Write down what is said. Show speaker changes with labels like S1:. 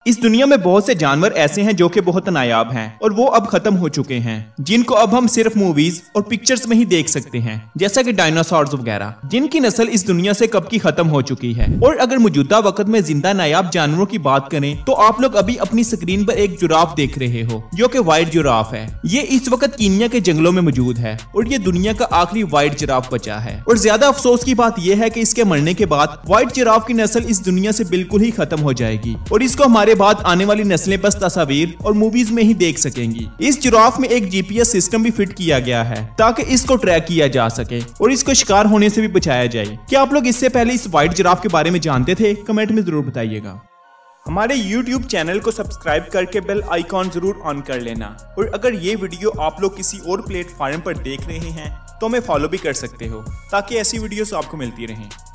S1: इस दुनिया में बहुत से जानवर ऐसे हैं जो कि बहुत नायाब हैं और वो अब खत्म हो चुके हैं, जिनको अब हम सिर्फ मूवीज और पिक्चर्स में ही देख सकते हैं, जैसा कि डायनासोर्स वगैरह, जिनकी नस्ल इस दुनिया से कब की खत्म हो चुकी है। और अगर मौजूदा वक्त में जिंदा नायाब जानवरों की बात करें तो आप लोग अभी अपनी स्क्रीन पर एक जिराफ देख रहे हो, जो कि व्हाइट जिराफ है। ये इस वक्त कीनिया के जंगलों में मौजूद है और ये दुनिया का आखिरी व्हाइट जिराफ बचा है। और ज्यादा अफसोस की बात यह है कि इसके मरने के बाद व्हाइट जिराफ की नस्ल इस दुनिया से बिल्कुल ही खत्म हो जाएगी और इसको हमारे बाद आने वाली नस्लें बस तस्वीर और मूवीज में ही देख सकेंगी। इस जिराफ में एक जीपीएस सिस्टम भी फिट किया गया है ताकि इसको ट्रैक किया जा सके और इसको शिकार होने से भी बचाया जाए। क्या आप लोग इससे पहले इस व्हाइट जिराफ के बारे में जानते थे? कमेंट में जरूर बताइएगा। हमारे YouTube चैनल को सब्सक्राइब करके बेल आइकॉन जरूर ऑन कर लेना और अगर ये वीडियो आप लोग किसी और प्लेटफॉर्म पर देख रहे हैं तो हमें फॉलो भी कर सकते हो ताकि ऐसी वीडियोस आपको मिलती रहें।